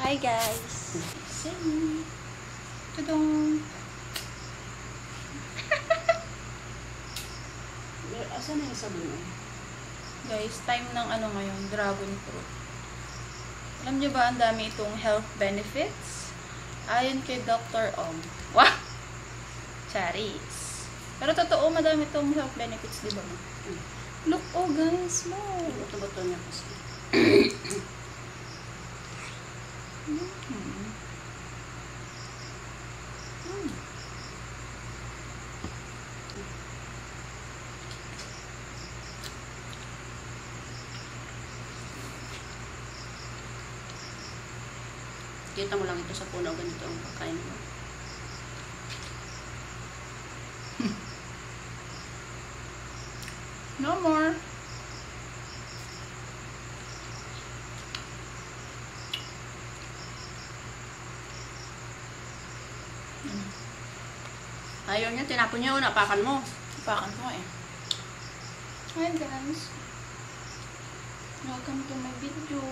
Hi guys! Say! Tudong! Asan na yung sabon? Guys, time ng ngayon, dragon fruit. Alam niyo ba, ang dami itong health benefits? Ayon kay Dr. Ong. Wow! Charis! Pero totoo, madami itong health benefits, di ba? Look, oh guys, look! Bato-bato niya kasi. Kita mo lang ito sa puno, ganito ang pagkain mo. No more! Ayaw niya, tinapon niya o napakan mo. Ipakan ko eh. Hi guys! Welcome to my video.